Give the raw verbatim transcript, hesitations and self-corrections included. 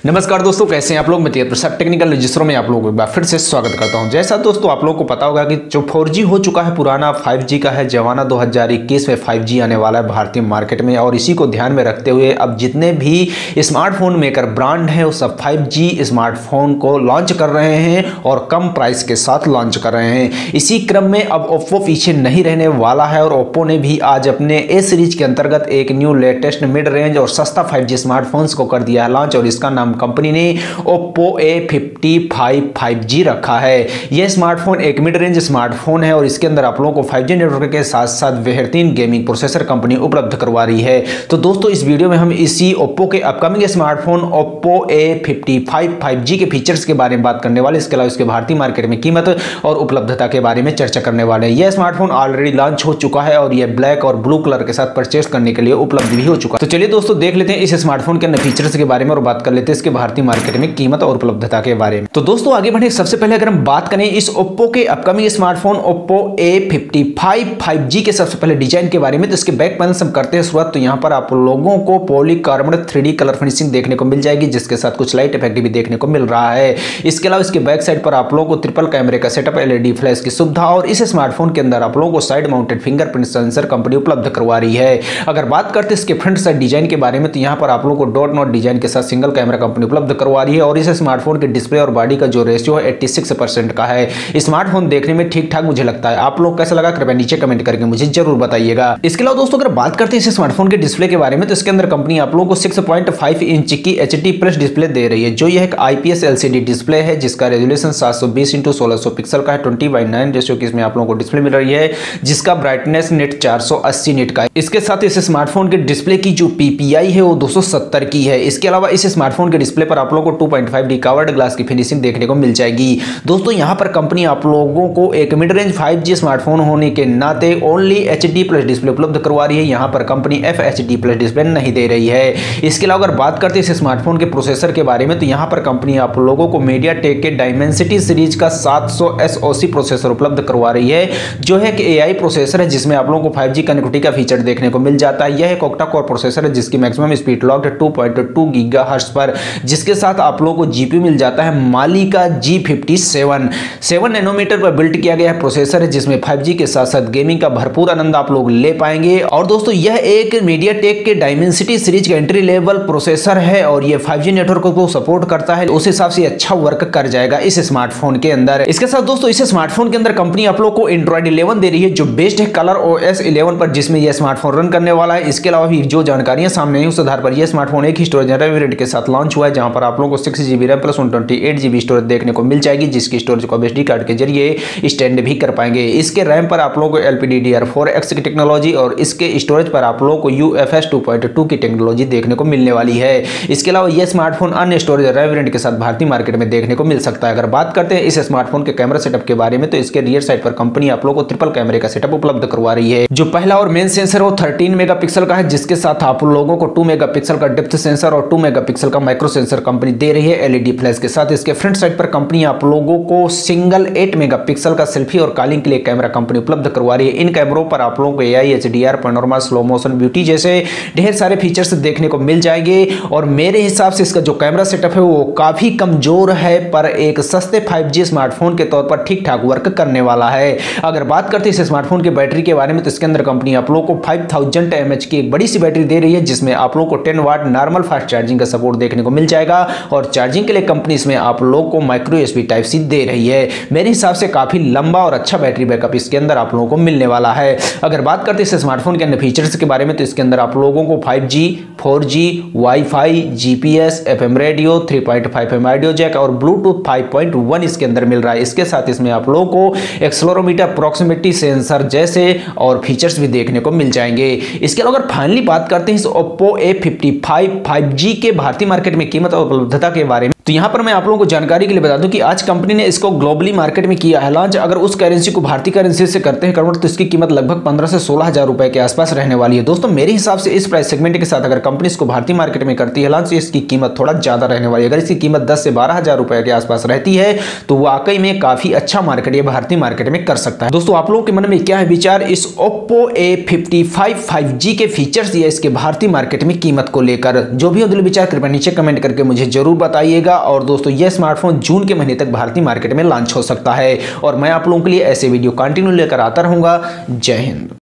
नमस्कार दोस्तों, कैसे हैं आप लोग। मैं तेज प्रसाद टेक्निकल रजिस्टरों में आप लोगों को एक बार फिर से स्वागत करता हूं। जैसा दोस्तों आप लोगों को पता होगा कि जो फोर जी हो चुका है पुराना, फाइव जी का है जमाना। दो हज़ार इक्कीस में फाइव जी आने वाला है भारतीय मार्केट में, और इसी को ध्यान में रखते हुए अब जितने भी स्मार्टफोन मेकर ब्रांड हैं वो सब फाइव जी स्मार्टफोन को लॉन्च कर रहे हैं और कम प्राइस के साथ लॉन्च कर रहे हैं। इसी क्रम में अब ओप्पो पीछे नहीं रहने वाला है और ओप्पो ने भी आज अपने ए सीरीज के अंतर्गत एक न्यू लेटेस्ट मिड रेंज और सस्ता फाइव जी स्मार्टफोन्स को कर दिया है लॉन्च, और इसका नाम कंपनी ने Oppo A fifty five five G रखा है। यह स्मार्टफोन एक मिड रेंज स्मार्टफोन है और इसके अंदर आप लोगों को फाइव जी नेटवर्क के साथ साथ बेहतरीन गेमिंग प्रोसेसर कंपनी उपलब्ध करवा रही है। तो दोस्तों इस वीडियो में हम इसी ओप्पो के upcoming smartphone Oppo A fifty five five G के फीचर्स के बारे में बात करने वाले, इसके अलावा इसके भारतीय मार्केट में कीमत और उपलब्धता के बारे में चर्चा करने वाले हैं। यह स्मार्टफोन ऑलरेडी लॉन्च हो चुका है और यह ब्लैक और ब्लू कलर के साथ परचेज करने के लिए उपलब्ध भी हो चुका है। तो चलिए दोस्तों देख लेते हैं इस स्मार्टफोन के अन्य फीचर्स के बारे में और बात कर लेते हैं इसके भारतीय मार्केट में कीमत और उपलब्धता के बारे में। तो दोस्तों आगे बढ़े सबसे पहले अगर हम बात करें इस ओप्पो के upcoming smartphone Oppo A fifty five five G के सबसे पहले डिजाइन के बारे में, तो इसके बैक पैनल से हम करते हैं शुरुआत। तो यहां पर आप लोगों को polycarbonate three D colour finishing देखने को मिल जाएगी, जिसके साथ कुछ लाइट इफेक्ट भी देखने को मिल रहा है। इसके अलावा इसके बैक साइड पर आप लोगों को ट्रिपल कैमरे का सेटअप, एलईडी फ्लैश की सुविधा, और इस स्मार्टफोन के अंदर आप लोगों को side mounted fingerprint sensor company उपलब्ध करवा रही है। अगर बात करते हैं इसके फ्रंट साइड डिजाइन के बारे में, तो यहां पर आप लोगों को डॉट नॉट डिजाइन के साथ सिंगल कैमरा कंपनी उपलब्ध करवा रही है, और इस स्मार्टफोन के डिस्प्ले और बॉडी का जो रेशियो है छियासी परसेंट का है। स्मार्टफोन देखने में ठीक ठाक मुझे लगता है। आप लोग कैसा लगा कृपया नीचे कमेंट करके मुझे जरूर बताइएगा। इसके अलावा दोस्तों अगर बात करते हैं इस स्मार्टफोन के डिस्प्ले के बारे में, तो इसके अंदर कंपनी आप लोगों को सिक्स पॉइंट फाइव इंच की एचडी प्लस डिस्प्ले दे रही है, जो यह एक आईपीएस एलसीडी डिस्प्ले है जिसका रेजोल्यूशन सात सौ बीस इंटू सोलह सौ पिक्सल का है। ट्वेंटी बाई नाइन रेशियो की इसमें आप लोगों को डिस्प्ले मिल रही है, जिसका ब्राइटनेस नेट चार सौ अस्सी निट का है। इसके साथ इस स्मार्टफोन के डिस्प्ले की जो पीपीआई है वो दो सौ सत्तर की है। इसके अलावा इस स्मार्टफोन के डिस्प्ले पर आप लोगों को two point five D covered glass की फिनिशिंग देखने को मिल जाएगी। दोस्तों यहां पर कंपनी आप लोगों को एक mid range five G smartphone होने के नाते ओनली एचडी प्लस डिस्प्ले उपलब्ध करवा रही है। यहां पर company F HD plus display नहीं दे रही है। इसके अलावा अगर बात करते हैं इस स्मार्टफोन के प्रोसेसर के बारे में, तो यहां पर कंपनी आप लोगों को मीडियाटेक के डायमेंसिटी सीरीज का सात सौ एसओसी प्रोसेसर उपलब्ध करवा रही है, जो है कि एआई प्रोसेसर है जिसमें आप लोगों को फाइव जी कनेक्टिविटी का फीचर देखने को मिल जाता है। यह एक ऑक्टा कोर प्रोसेसर है जिसकी maximum speed locked two point two gigahertz पर, जिसके साथ आप लोगों को जीपीयू मिल जाता है माली का G fifty seven. Seven nanometre पर बिल्ड किया गया है प्रोसेसर है, जिसमें फाइव जी के साथ साथ गेमिंग का भरपूर आनंद आप लोग ले पाएंगे। और दोस्तों यह एक मीडियाटेक के डायमेंसिटी सीरीज का एंट्री लेवल प्रोसेसर है और यह फाइव जी नेटवर्क को सपोर्ट करता है, उस हिसाब से अच्छा वर्क कर जाएगा इस स्मार्टफोन के अंदर। इसके साथ दोस्तों इस स्मार्टफोन के अंदर कंपनी आप लोग को एंड्रॉइड इलेवन दे रही है, जो बेस्ड है कलर ओएस इलेवन पर, जिसमें यह स्मार्टफोन रन करने वाला है। इसके अलावा भी जो जानकारियां सामने हैं उस आधार पर यह स्मार्टफोन एक ही स्टोरेज वेरिएंट के साथ लॉन्च हुआ है, जहां पर आप लोगों को six GB RAM plus one twenty eight GB storage देखने को मिल जाएगी, जिसकी स्टोरेज को एसडी कार्ड के जरिए स्टैंड भी कर पाएंगे। इसके रैम पर आप लोगों को एलपीडीडीआर फोर एक्स की टेक्नोलॉजी और इसके स्टोरेज पर आप लोगों को यूएफएस टू पॉइंट टू की टेक्नोलॉजी देखने को मिलने वाली है। इसके अलावा यह स्मार्टफोन अन्य स्टोरेज रैम वेरिएंट के साथ भारतीय मार्केट में देखने को मिल सकता है। अगर बात करते हैं इस स्मार्टफोन के कैमरा सेटअप के बारे में, तो इसके रियर साइड पर कंपनी आप लोगों को ट्रिपल कैमरे का सेटअप उपलब्ध करवा रही है। जो पहला और मेन सेंसर वो थर्टीन मेगापिक्सल का है, जिसके साथ आप लोगों को टू मेगापिक्सल का डेप्थ सेंसर और टू मेगापिक्सल का माइक्रो सेंसर कंपनी दे रही है एलईडी फ्लैश के साथ। इसके फ्रंट साइड पर कंपनी आप लोगों को सिंगल एट मेगापिक्सल का सेल्फी और कॉलिंग के लिए कैमरा कंपनी उपलब्ध करवा रही है। इन कैमरों पर आप लोगों को AI, HDR, panorama, slow motion, beauty जैसे ढेर सारे फीचर्स देखने को मिल जाएंगे। और मेरे हिसाब से इसका जो कैमरा सेटअप है वो काफी कमजोर है, पर एक सस्ते फाइव जी स्मार्टफोन के तौर पर ठीक ठाक वर्क करने वाला है। अगर बात करते हैं इस स्मार्टफोन की बैटरी के बारे में, तो इसके अंदर कंपनी आप लोगों को फाइव थाउजेंड एमएच की एक बड़ी सी बैटरी दे रही है, जिसमें आप लोगों को ten watt normal fast charging का सपोर्ट देखने को मिल जाएगा। और चार्जिंग के लिए कंपनी इसमें आप लोगों को माइक्रो यूएसबी टाइप सी दे रही है। मेरे हिसाब से काफी लंबा और अच्छा बैटरी बैकअप इसके अंदर आप लोगों को मिलने वाला है। अगर बात करते हैं इस स्मार्टफोन के अन्य फीचर्स के बारे में, तो इसके अंदर आप लोगों को five G, four G, WiFi, GPS, FM radio, three point five M audio jack और ब्लूटूथ फाइव पॉइंट वन इसके अंदर मिल रहा है। इसके साथ इसमें आप लोगों को एक्सेलेरोमीटर, प्रॉक्सिमिटी सेंसर जैसे और फीचर्स भी देखने को मिल जाएंगे। इसके अलावा अगर फाइनली बात करते हैं इस Oppo A fifty five five G के भारतीय मार्केट में कीमत और उपलब्धता के बारे में, तो यहां पर मैं आप लोगों को जानकारी के लिए बता दूं कि आज कंपनी ने इसको ग्लोबली मार्केट में किया है लॉन्च। अगर उस करेंसी को भारतीय करेंसी से करते हैं कन्वर्ट, तो इसकी कीमत लगभग पंद्रह से सोलह हजार रुपए के आसपास रहने वाली है। दोस्तों मेरे हिसाब से इस प्राइस सेगमेंट के साथ अगर कंपनी इसको भारतीय मार्केट में करती है लॉन्च, इसकी कीमत थोड़ा ज्यादा रहने वाली है। अगर इसकी कीमत दस से बारह हजार रुपए के आसपास रहती है तो वाकई में काफी अच्छा मार्केट ये भारतीय मार्केट में कर सकता है। दोस्तों आप लोगों के मन में क्या है विचार इस Oppo A fifty five five G के फीचर्स या इसके भारतीय मार्केट में कीमत को लेकर? जो भी हो दिल विचार कृपया नीचे कमेंट कमेंट करके मुझे जरूर बताइएगा। और दोस्तों यह स्मार्टफोन जून के महीने तक भारतीय मार्केट में लॉन्च हो सकता है और मैं आप लोगों के लिए ऐसे वीडियो कंटिन्यू लेकर आता रहूंगा। जय हिंद।